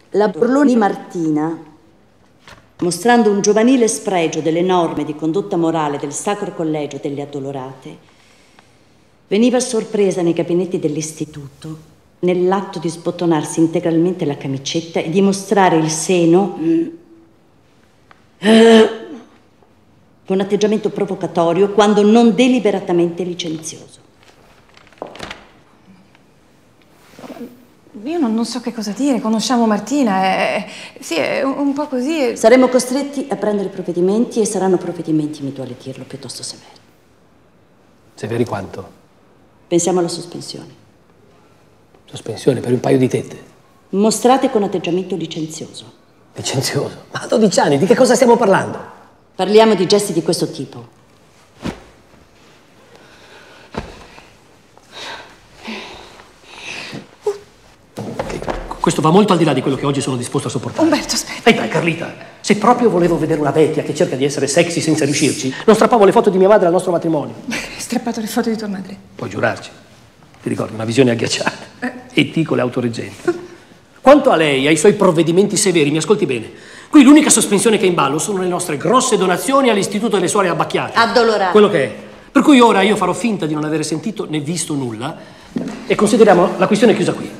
La Borloni Martina, mostrando un giovanile spregio delle norme di condotta morale del Sacro Collegio delle Addolorate, veniva sorpresa nei gabinetti dell'istituto nell'atto di sbottonarsi integralmente la camicetta e di mostrare il seno con atteggiamento provocatorio quando non deliberatamente licenzioso. Io non so che cosa dire, conosciamo Martina, sì, è un po' così. Saremo costretti a prendere provvedimenti e saranno provvedimenti, mi duole dirlo, piuttosto severi. Severi quanto? Pensiamo alla sospensione. Sospensione per un paio di tette? Mostrate con atteggiamento licenzioso. Licenzioso? Ma a 12 anni, di che cosa stiamo parlando? Parliamo di gesti di questo tipo. Questo va molto al di là di quello che oggi sono disposto a sopportare. Umberto, aspetta. Dai, Carlita, se proprio volevo vedere una vecchia che cerca di essere sexy senza riuscirci, non strappavo le foto di mia madre al nostro matrimonio. Hai strappato le foto di tua madre? Puoi giurarci. Ti ricordi, una visione agghiacciata. Eticole autoreggenti. Quanto a lei, ai suoi provvedimenti severi, mi ascolti bene. Qui l'unica sospensione che è in ballo sono le nostre grosse donazioni all'Istituto delle Suore Abbacchiate. Addolorate. Quello che è. Per cui ora io farò finta di non avere sentito né visto nulla e consideriamo la questione chiusa qui.